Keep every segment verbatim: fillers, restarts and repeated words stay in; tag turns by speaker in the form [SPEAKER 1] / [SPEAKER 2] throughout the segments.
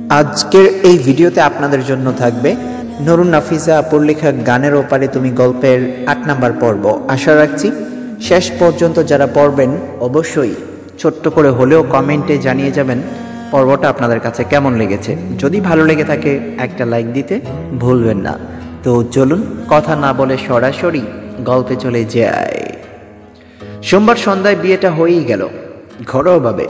[SPEAKER 1] আজকের এই ভিডিওতে আপনাদের জন্য থাকবে নুরুন নাফিসা আপুর লেখা গানের ওপারে তুমি গল্পের আট নাম্বার পর্ব। আশা রাখছি শেষ পর্যন্ত যারা পড়বেন অবশ্যই ছোট্ট করে হলেও কমেন্টে জানিয়ে যাবেন পর্বটা আপনাদের কাছে কেমন লেগেছে। যদি ভালো লেগে থাকে একটা লাইক দিতে ভুলবেন না। তো চলুন কথা না বলে সরাসরি গল্পে চলে যায়। সোমবার সন্ধ্যায় বিয়েটা হয়েই গেল ঘরোয়াভাবে।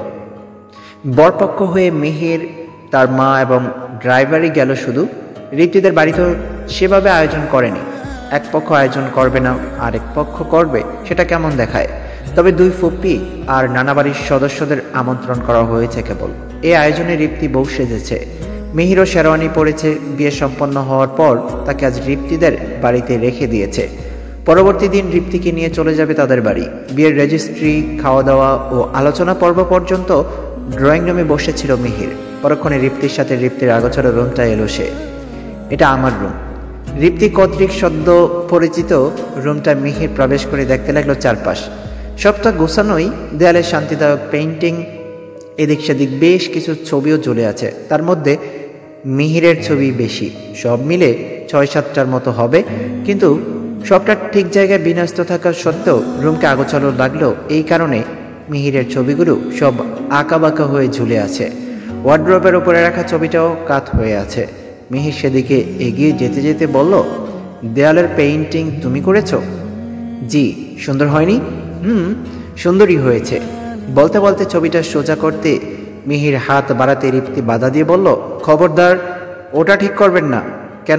[SPEAKER 1] বরপক্ষ হয়ে মেহের, তার মা এবং ড্রাইভারই গেল। শুধু ঋত্বিদের বাড়িতেও সেভাবে আয়োজন করেনি। এক পক্ষ আয়োজন করবে না আরেক পক্ষ করবে, সেটা কেমন দেখায়। তবে দুই ফুপ্পি আর নানা বাড়ির সদস্যদের আমন্ত্রণ করা হয়েছে কেবল। এই আয়োজনে ঋপ্তি বউ সেজেছে। মিহিরও শেরওয়ানি পড়েছে। বিয়ে সম্পন্ন হওয়ার পর তাকে আজ ঋপ্তিদের বাড়িতে রেখে দিয়েছে। পরবর্তী দিন ঋপ্তিকে নিয়ে চলে যাবে তাদের বাড়ি। বিয়ের রেজিস্ট্রি, খাওয়া দাওয়া ও আলোচনা পর্ব পর্যন্ত ড্রয়িং রুমে বসেছিল মিহির। পরক্ষণে ঋপ্তির সাথে ঋপ্তির আগোচর রুমটা এলো সে। এটা আমার রুম। ঋপ্তি কর্তৃক সদ্য পরিচিত রুমটা মিহির প্রবেশ করে দেখতে লাগলো চারপাশ। সবটা গোছানোই, দেয়ালে শান্তিদায়ক পেইন্টিং, এদিক সেদিক বেশ কিছু ছবিও ঝুলে আছে। তার মধ্যে মিহিরের ছবি বেশি, সব মিলে ছয় সাতটার মতো হবে। কিন্তু সবটা ঠিক জায়গায় বিন্যস্ত থাকা সত্ত্বেও রুমকে আগোছালো লাগলো এই কারণে মিহিরের ছবিগুলো সব আঁকাবাঁকা হয়ে ঝুলে আছে। ওয়ার্ড্রোবের উপরে রাখা ছবিটাও কাত হয়ে আছে। মিহির সেদিকে এগিয়ে যেতে যেতে বলল, দেয়ালের পেইন্টিং তুমি করেছো? জি। সুন্দর হয়নি? হুম, সুন্দরই হয়েছে। বলতে বলতে ছবিটা সোজা করতে মিহির হাত বাড়াতে ঋপ্তি বাধা দিয়ে বলল, খবরদার, ওটা ঠিক করবেন না। কেন?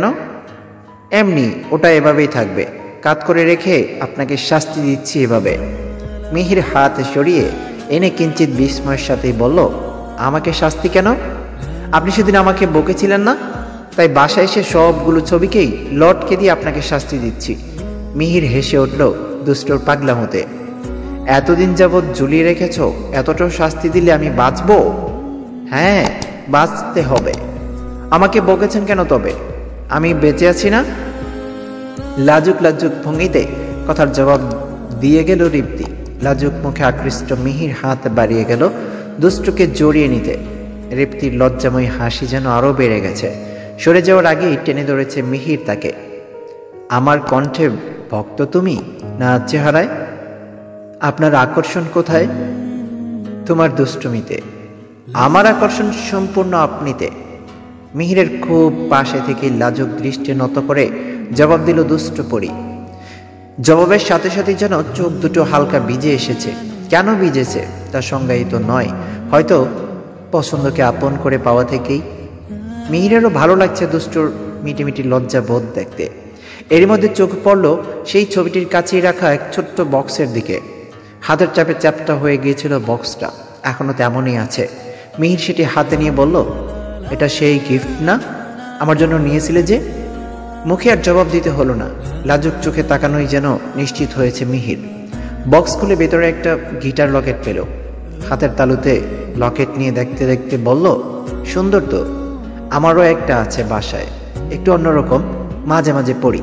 [SPEAKER 1] এমনি, ওটা এভাবেই থাকবে। কাত করে রেখে আপনাকে শাস্তি দিচ্ছি এভাবে। মিহির হাত সরিয়ে এনে কিঞ্চিত বিস্ময়ের সাথেই বলল, আমাকে শাস্তি কেন? আপনি সেদিন আমাকে বকেছিলেন না? তাই বাসায় এসে সবগুলো ছবিকেই লটকে দিয়ে আপনাকে শাস্তি দিচ্ছি। মিহির হেসে উঠল দুষ্টর পাগলামোতে। এতদিন যাবৎ ঝুলিয়ে রেখেছ, এতটাও শাস্তি দিলে আমি বাঁচবো? হ্যাঁ, বাঁচতে হবে। আমাকে বকেছেন কেন তবে? আমি বেঁচে আছি না? লাজুক লাজুক ভঙ্গিতে কথার জবাব দিয়ে গেল ঋপ্তি। লাজুক মুখে আকৃষ্ট মিহির হাত বাড়িয়ে গেল দুষ্টকে জড়িয়ে নিতে। ঋপ্তির লজ্জাময়ী হাসি যেন আরো বেড়ে গেছে। সরে যাওয়ার আগেই টেনে ধরেছে মিহির তাকে। আমার কণ্ঠে ভক্ত তুমি, না চেহারায়? আপনার আকর্ষণ কোথায়? তোমার দুষ্টুমিতে। আমার আকর্ষণ সম্পূর্ণ আপনিতে। মিহিরের খুব পাশে থেকে লাজুক দৃষ্টি নত করে জবাব দিল দুষ্ট পরি। জবাবের সাথে সাথে যেন চোখ দুটো হালকা ভিজে এসেছে। কেন ভিজেছে তা সংজ্ঞায়িত নয়, হয়তো পছন্দকে আপন করে পাওয়া থেকেই। মিহিরেরও ভালো লাগছে দুষ্টুর মিটিমিটি লজ্জা বোধ দেখতে। এরই মধ্যে চোখ পড়ল সেই ছবিটির কাছেই রাখা এক ছোট্ট বক্সের দিকে। হাতের চাপে চ্যাপটা হয়ে গিয়েছিল বক্সটা, এখনো তেমনই আছে। মিহির সেটি হাতে নিয়ে বলল, এটা সেই গিফট না আমার জন্য নিয়েছিলে যে? মুখে আর জবাব দিতে হলো না। লাজুক চোখে তাকানোই যেন নিশ্চিত হয়েছে মিহির। বক্স খুলে ভেতরে একটা গিটার লকেট পেল। হাতের তালুতে লকেট নিয়ে দেখতে দেখতে বলল, সুন্দর তো। আমারও একটা আছে বাসায়, একটু অন্যরকম, মাঝে মাঝে পড়ি।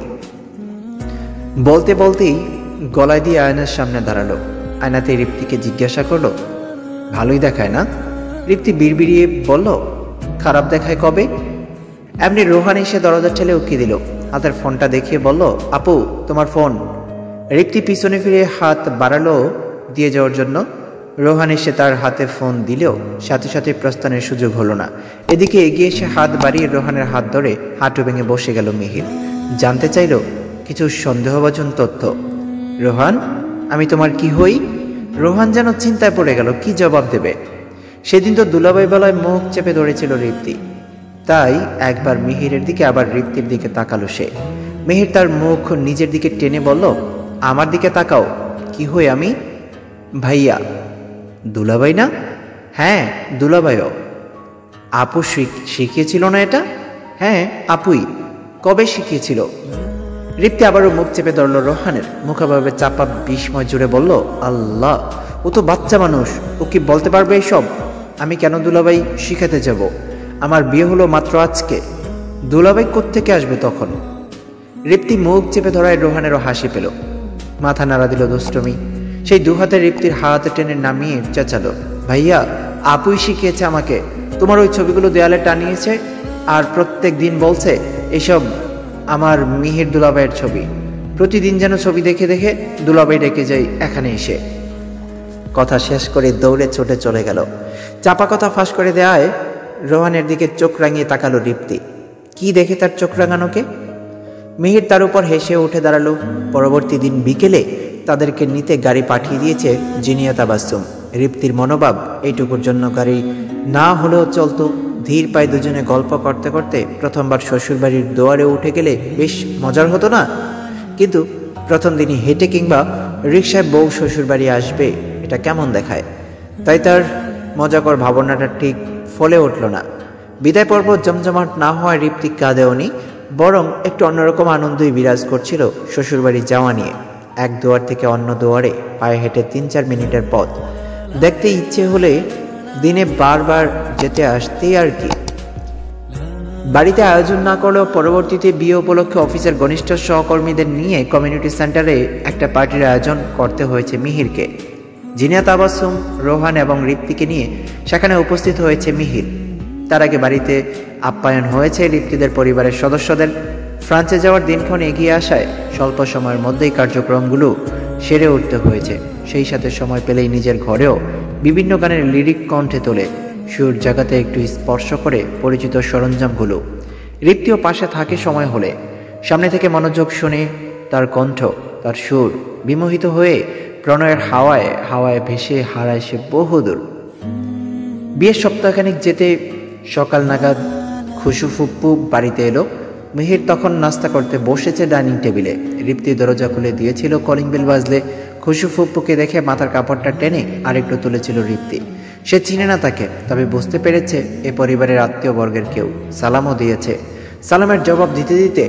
[SPEAKER 1] বলতে বলতেই গলায় দিয়ে আয়নার সামনে দাঁড়ালো। আয়নাতে ঋপ্তিকে জিজ্ঞাসা করলো, ভালোই দেখায় না? ঋপ্তি বিড়বিড়িয়ে বলল, খারাপ দেখায় কবে? এমনি রোহান এসে দরজা ঠেলে উকিয়ে দিল। হাতের ফোনটা দেখিয়ে বলল, আপু তোমার ফোন। ঋপ্তি পিছনে ফিরে হাত বাড়ালো দিয়ে যাওয়ার জন্য। রোহান এসে তার হাতে ফোন দিলেও সাথে সাথে প্রস্থানের সুযোগ হলো না। এদিকে এগিয়ে এসে হাত বাড়িয়ে রোহানের হাত ধরে হাঁটু ভেঙে বসে গেল মিহির। জানতে চাইল কিছু সন্দেহভাজন তথ্য। রোহান, আমি তোমার কি হই? রোহান যেন চিন্তায় পড়ে গেল কি জবাব দেবে। সেদিন তো দুলাভাই বেলায় মুখ চেপে ধরেছিল ঋপ্তি, তাই একবার মিহিরের দিকে আবার ঋপ্তির দিকে তাকালো সে। মিহির তার মুখ নিজের দিকে টেনে বলল, আমার দিকে তাকাও। কি হই আমি? ভাইয়া। দুলাভাই না? হ্যাঁ, দুলাভাইও। আপু শিখিয়েছিল না এটা? হ্যাঁ, আপুই। কবে শিখিয়েছিল? ঋপ্তি আবারও মুখ চেপে ধরল রোহানের। মুখাভাবে চাপা বিস্ময় জুড়ে বলল, আল্লাহ, ও তো বাচ্চা মানুষ, ও কি বলতে পারবে এসব? আমি কেন দুলাভাই শিখাতে যাব? আমার বিয়ে হলো মাত্র আজকে, দুলাভাই কোত্থেকে আসবে তখন? ঋপ্তি মুখ চেপে ধরায় রোহানেরও হাসি পেল। মাথা নাড়া দিল দুষ্টমি। সেই দুহাতে ঋপ্তির হাত টেনে নামিয়ে চেঁচালো, ভাইয়া, আপুই শিখিয়েছে আমাকে। তোমার ওই ছবিগুলো দেয়ালে টানিয়েছে আর প্রত্যেক দিন বলছে এসব আমার মিহির দুলাভাইয়ের ছবি। প্রতিদিন যেন ছবি দেখে দেখে দুলাভাই ডেকে যাই এখানে এসে। কথা শেষ করে দৌড়ে ছুটে চলে গেল। চাপা কথা ফাঁস করে দেওয়ায় রোহানের দিকে চোখ রাঙিয়ে তাকালো রিপ্তি। কি দেখে তার চোখ রাঙানোকে? মিহির তার উপর হেসে উঠে দাঁড়ালো। পরবর্তী দিন বিকেলে তাদেরকে নিতে গাড়ি পাঠিয়ে দিয়েছে জিনিয়া তাবাসসুম। রিপ্তির মনোভাব এইটুকুর জন্য গাড়ি না হলেও চলতো। ধীর পায়ে দুজনে গল্প করতে করতে প্রথমবার শ্বশুরবাড়ির দুয়ারে উঠে গেলে বেশ মজার হতো না? কিন্তু প্রথম দিনই হেঁটে কিংবা রিকশায় বউ শ্বশুরবাড়ি আসবে এটা কেমন দেখায়, তাই তার মজাকর ভাবনাটা ঠিক ফলে উঠল না। বিদায় পর্ব জমজমাট না হওয়ায় রিপ্তি কাঁদেওনি, বরং একটু অন্যরকম আনন্দই বিরাজ করছিল শ্বশুরবাড়ি যাওয়া নিয়ে। এক দুয়ার থেকে অন্য দুয়ারে পায়ে হেঁটে তিন চার মিনিটের পথ। দেখতে ইচ্ছে হলে দিনে বারবার যেতে আসতেই আর কি। বাড়িতে আয়োজন না করলেও পরবর্তীতে বিয়ে উপলক্ষে অফিসের ঘনিষ্ঠ সহকর্মীদের নিয়ে কমিউনিটি সেন্টারে একটা পার্টির আয়োজন করতে হয়েছে মিহিরকে। জিনিয়া তাবাসসুম, রোহান এবং রিপ্তিকে নিয়ে সেখানে উপস্থিত হয়েছে মিহির। তার আগে বাড়িতে আপ্যায়ন হয়েছে রিপ্তিদের পরিবারের সদস্যদের। ফ্রান্সে যাওয়ার দিনক্ষণ এগিয়ে আসায় স্বল্প সময়ের মধ্যেই কার্যক্রমগুলো সেরে উঠতে হয়েছে। সেই সাথে সময় পেলেই নিজের ঘরেও বিভিন্ন গানের লিরিক কণ্ঠে তোলে, সুর জাগাতে একটু স্পর্শ করে পরিচিত সরঞ্জামগুলো। রিপ্তিও পাশে থাকে সময় হলে। সামনে থেকে মনোযোগ শুনে তার কণ্ঠ, তার সুর বিমোহিত হয়ে প্রণয়ের হাওয়ায় হাওয়ায় ভেসে হারায় সে বহুদূর। বিয়ের সপ্তাহখানিক যেতে সকাল নাগাদ খুশু ফুপ্পু বাড়িতে এলো। মিহির তখন নাস্তা করতে বসেছে ডাইনিং টেবিলে। রিপ্তি দরজা খুলে দিয়েছিল। কলিং বেল বাজলে খুশু ফুপ্পুকে দেখে মাথার কাপড়টা টেনে আরেকটু তুলেছিল রিপ্তি। সে চিনে না তাকে, তবে বুঝতে পেরেছে এ পরিবারের আত্মীয় বর্গের কেউ। সালামও দিয়েছে। সালামের জবাব দিতে দিতে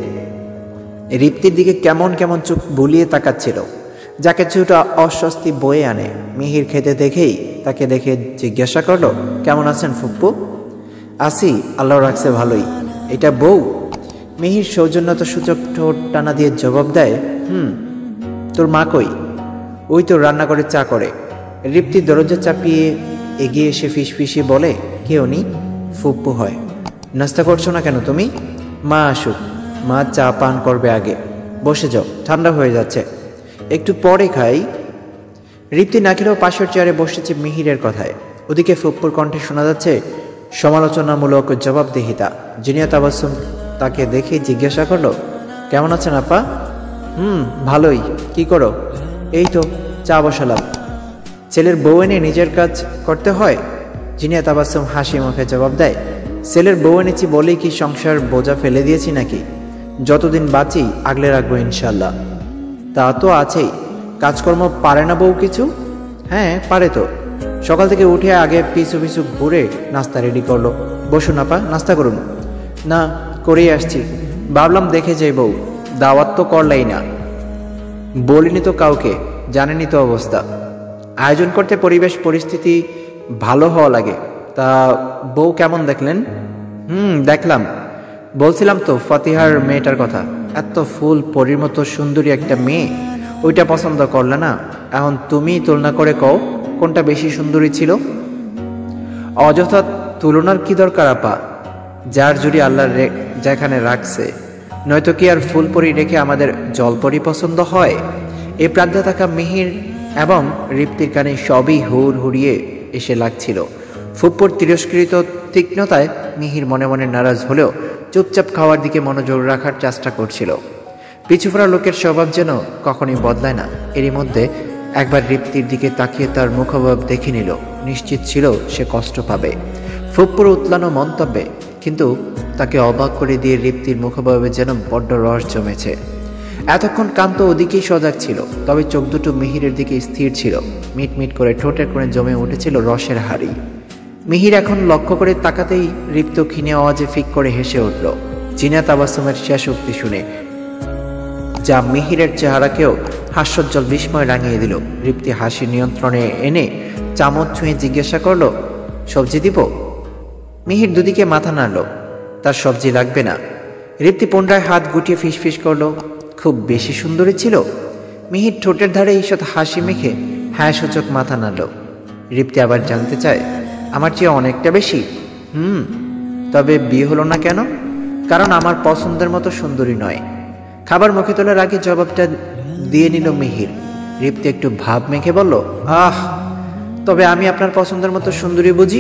[SPEAKER 1] রিপ্তির দিকে কেমন কেমন চোখ বুলিয়ে তাকাচ্ছিল, যা কিছুটা অস্বস্তি বয়ে আনে। মিহির খেতে দেখেই তাকে দেখে জিজ্ঞাসা করলো, কেমন আছেন ফুপ্পু? আসি, আল্লাহ রাখছে ভালোই। এটা বউ? মিহির সৌজন্যতা সূচক ঠোঁট টানা দিয়ে জবাব দেয়, হুম। তোর মা কই? ওই তো রান্না করে চা করে। রিপ্তি দরজা চাপিয়ে এগিয়ে এসে ফিসফিসিয়ে বলে, কে উনি? ফুপ্পু হয়। নাস্তা করছো না কেন তুমি? মা আসুক, মা চা পান করবে আগে। বসে যাও, ঠান্ডা হয়ে যাচ্ছে। একটু পরে খাই। রিপ্তি না খেলেও পাশের চেয়ারে বসেছে মিহিরের কথায়। ওদিকে ফুপ্পুর কণ্ঠে শোনা যাচ্ছে সমালোচনামূলক জবাবদিহিতা। জিনিয়া তাবাসসুম তাকে দেখে জিজ্ঞাসা করলো, কেমন আছেন আপা? হুম, ভালোই। কি করো? এই তো চা বসালাম। ছেলের বউ এনে নিজের কাজ করতে হয়? জিনিয়া তাবাসসুম হাসি মুখে জবাব দেয়, ছেলের বউ এনেছি বলেই কি সংসার বোঝা ফেলে দিয়েছি নাকি? যতদিন বাঁচি আগলে রাখবো ইনশাল্লাহ। তা তো আছেই। কাজকর্ম পারে না বউ কিছু? হ্যাঁ পারে তো। সকাল থেকে উঠে আগে পিছু পিছু ঘুরে নাস্তা রেডি করলো। বসুন আপা, নাস্তা করুন। না, করেই আসছি। ভাবলাম দেখে যাই বউ, দাওয়াত তো করলেই না। বলিনি তো কাউকে, জানেনি তো অবস্থা। আয়োজন করতে পরিবেশ পরিস্থিতি ভালো হওয়া লাগে। তা বউ কেমন দেখলেন? হুম, দেখলাম। বলছিলাম তো ফাতিহার মেয়েটার কথা। এত ফুল পরীর মতো সুন্দরী একটা মেয়ে, ওইটা পছন্দ করলে না? এখন তুমি তুলনা করে কও কোনটা বেশি সুন্দরী ছিল? অযথা তুলনার কি দরকার আপা? যার জুড়ি আল্লাহ যেখানে রাখছে, নয়তো কি আর ফুলপরি রেখে আমাদের জলপরি পছন্দ হয়? এ প্রান্তে থাকা মিহির এবং রিপ্তির কানে সবই হুড় হুড়িয়ে এসে লাগছিল। ফুপ্পুর তিরস্কৃত তীক্ষ্ণতায় মিহির মনে মনে নারাজ হলেও চুপচাপ খাওয়ার দিকে মনোযোগ রাখার চেষ্টা করছিল। পিছুফেরা লোকের স্বভাব যেন কখনই বদলায় না। এরই মধ্যে একবার রিপ্তির দিকে তাকিয়ে তার মুখভাব দেখে নিল। নিশ্চিত ছিল সে কষ্ট পাবে ফুপ্পুর উতলানো মন্তব্যে, কিন্তু তাকে অবাক করে দিয়ে রিপ্তির মুখভাবে যেন বড্ড রস জমেছে। এতক্ষণ কান্ত ওদিকেই সজাগ ছিল, তবে চোখ দুটো মিহিরের দিকে স্থির ছিল। মিট মিট করে ঠোঁটের কোণে জমে উঠেছিল রসের হাড়ি। মিহির এখন লক্ষ্য করে তাকাতেই রিপ্ত ক্ষীণে আওয়াজে ফিক করে হেসে উঠল জিনিয়া তাবাসসুমের শেষ উক্তি শুনে, যা মিহিরের চেহারাকেও হাস্যোজ্জ্বল বিস্ময় রাঙিয়ে দিল। রিপ্তি হাসি নিয়ন্ত্রণে এনে চামচ ছুঁয়ে জিজ্ঞাসা করলো, সবজি দিব? মিহির দুদিকে মাথা নাড়ল, তার সবজি লাগবে না। রিপ্তি পুনরায় হাত গুটিয়ে ফিসফিস করলো, খুব বেশি সুন্দরী ছিল? মিহির ঠোঁটের ধারে ঈষৎ হাসি মেখে হ্যাঁ সূচক মাথা নাড়ল। রিপ্তি আবার জানতে চায়, আমার চেয়ে অনেকটা বেশি? হুম, তবে বিয়ে হলো না কেন? কারণ আমার পছন্দের মতো সুন্দরী নয়। খাবার মুখে তোলার আগে জবাবটা দিয়ে নিল মিহির। রিপ্তি একটু ভাব মেখে বলল, আহ, তবে আমি আপনার পছন্দের মতো সুন্দরী বুঝি।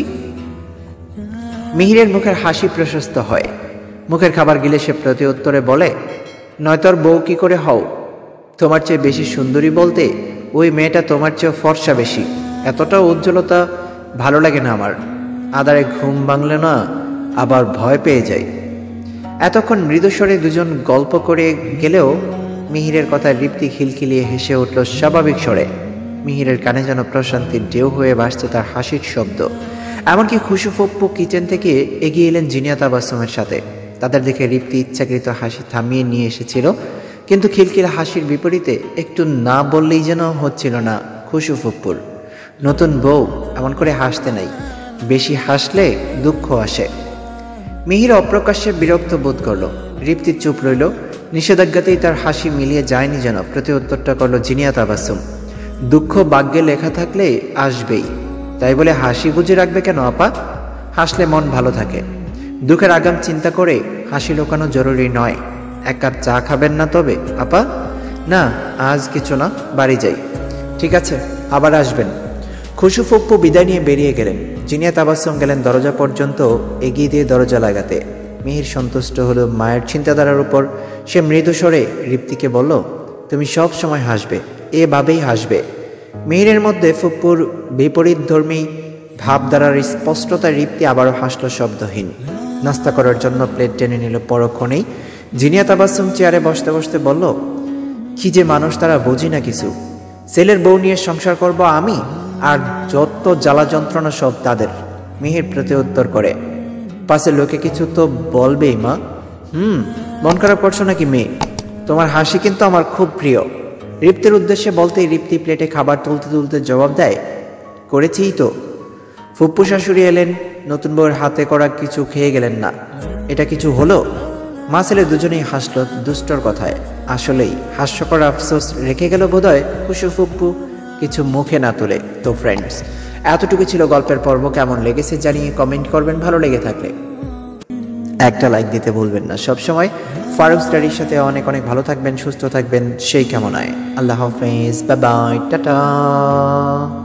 [SPEAKER 1] মিহিরের মুখের হাসি প্রশস্ত হয়। মুখের খাবার গিলে সে প্রতি উত্তরে বলে, নয়তোর বউ কি করে হও? তোমার চেয়ে বেশি সুন্দরী বলতে ওই মেয়েটা তোমার চেয়ে ফর্সা বেশি। এতটা উজ্জ্বলতা ভালো লাগে না আমার। আদারে ঘুম ভাঙলে না আবার ভয় পেয়ে যাই। এতক্ষণ মৃদুস্বরে দুজন গল্প করে গেলেও মিহিরের কথায় রিপ্তি খিলখিলিয়ে হেসে উঠল স্বাভাবিক স্বরে। মিহিরের কানে যেন প্রশান্তির ঢেউ হয়ে ভাসছে তার হাসির শব্দ। এমনকি খুশু ফুপ্পু কিচেন থেকে এগিয়ে এলেন জিনিয়া তাবাসসুমের সাথে। তাদের দেখে রিপ্তি ইচ্ছাকৃত হাসি থামিয়ে নিয়ে এসেছিল, কিন্তু খিলখিলা হাসির বিপরীতে একটু না বললেই যেন হচ্ছিল না খুশু ফুপ্পুর। নতুন বউ এমন করে হাসতে নাই, বেশি হাসলে দুঃখ আসে। মিহির অপ্রকাশ্যে বিরক্ত বোধ করল। রিপ্তি চুপ রইল। নিষেধাজ্ঞাতেই তার হাসি মিলিয়ে যায়নি যেন। প্রতি উত্তরটা করল জিনিয়া তাবাসসুম, দুঃখ ভাগ্যে লেখা থাকলে আসবেই, তাই বলে হাসি বুঝে রাখবে কেন আপা? হাসলে মন ভালো থাকে। দুঃখের আগাম চিন্তা করে হাসি লুকানো জরুরি নয়। এক কাপ চা খাবেন না তবে আপা? না, আজ কিছু না, বাড়ি যাই। ঠিক আছে, আবার আসবেন। খুশু ফুপ্পু বিদায় নিয়ে বেরিয়ে গেলেন। জিনিয়া তাবাসসুম গেলেন দরজা পর্যন্ত, এগিয়ে দিয়ে দরজা লাগাতে। মিহির সন্তুষ্ট হলো মায়ের চিন্তাধারার উপর। সে মৃদু স্বরে রিপ্তিকে বলল, তুমি সব সময় হাসবে, এভাবেই হাসবে। মিহিরের মধ্যে ফুপ্পুর বিপরীত ধর্মী ভাবধারার স্পষ্টতা রিপ্তি আবারও হাসল শব্দহীন। নাস্তা করার জন্য প্লেট টেনে নিল পরক্ষণেই। জিনিয়া তাবাসসুম চেয়ারে বসতে বসতে বলল, কি যে মানুষ তারা, বুঝি না কিছু। ছেলের বউ নিয়ে সংসার করব আমি, আর যত জ্বালা যন্ত্রণা সব তাদের। মিহির প্রতি উত্তর করে, পাশে লোকে কিছু তো বলবেই মা। হুম, মন খারাপ করছো নাকি মেয়ে? তোমার হাসি কিন্তু আমার খুব প্রিয়। রিপ্তির উদ্দেশ্যে বলতেই রিপ্তি প্লেটে খাবার তুলতে তুলতে জবাব দেয়, করেছিই তো। ফুপ্পু শাশুড়ি এলেন, নতুন বউয়ের হাতে করা কিছু খেয়ে গেলেন না। এটা কিছু হলো? মা ছেলে দুজনেই হাসল দুষ্টর কথায়। আসলেই হাস্যকর আফসোস রেখে গেল বোধহয় খুশু ফুপ্পু, কিছু মুখে না তুলে। তো ফ্রেন্ডস, এতটুকু ছিল গল্পের পর্ব। কেমন লেগেছে জানিয়ে কমেন্ট করবেন। ভালো লেগে থাকলে একটা লাইক দিতে ভুলবেন না। সবসময় ফারুক স্টাডির সাথে অনেক অনেক ভালো থাকবেন, সুস্থ থাকবেন সেই কামনায়। আল্লাহ হাফেজ, বাই বাই, টাটা।